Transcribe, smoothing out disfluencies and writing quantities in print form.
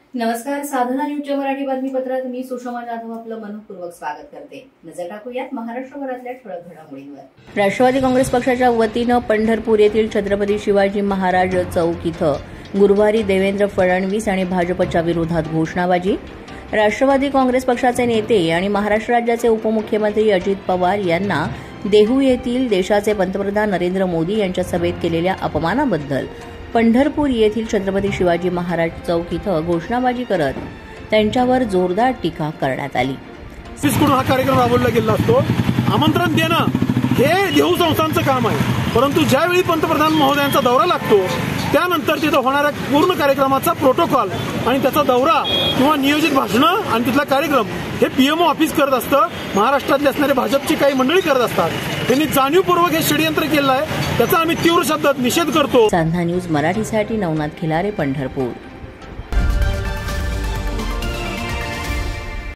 नमस्कार, साधना न्यूजच्या मराठी बातमीपत्रात मी सुषमा जाधव आपलं मनपूर्वक स्वागत करते. नजर टाकूयात महाराष्ट्रभरातल्या ठळक घडामोडींवर. राष्ट्रवादी काँग्रेस पक्षाच्या वतीनं पंढरपूर येथील छत्रपती शिवाजी महाराज चौक इथं गुरुवारी देवेंद्र फडणवीस आणि भाजपच्या विरोधात घोषणाबाजी. राष्ट्रवादी काँग्रेस पक्षाचे नेते आणि महाराष्ट्र राज्याचे उपमुख्यमंत्री अजित पवार यांना देहू येथील देशाचे पंतप्रधान नरेंद्र मोदी यांच्या सभेत केलेल्या अपमानाबद्दल पंढरपूर येथील छत्रपती शिवाजी महाराज चौक इथं घोषणाबाजी करत त्यांच्यावर जोरदार टीका करण्यात आली. हा कार्यक्रम राबवला गेला असतो. आमंत्रण देणं हे देहू संस्थांचं काम आहे, परंतु ज्यावेळी पंतप्रधान महोदयांचा दौरा लागतो त्यानंतर तिथं होणाऱ्या पूर्ण कार्यक्रमाचा प्रोटोकॉल आणि त्याचा दौरा किंवा नियोजित भाषणं आणि तिथला कार्यक्रम हे पीएमओ ऑफिस करत असतं. महाराष्ट्रातले असणारे भाजपची काही मंडळी करत असतात. त्यांनी जाणीवपूर्वक हे षडयंत्र केलं आहे, त्याचा आम्ही तीव्र शब्दात निषेध करतो. साधना न्यूज मराठीसाठी नवनाथ खिलारे, पंढरपूर.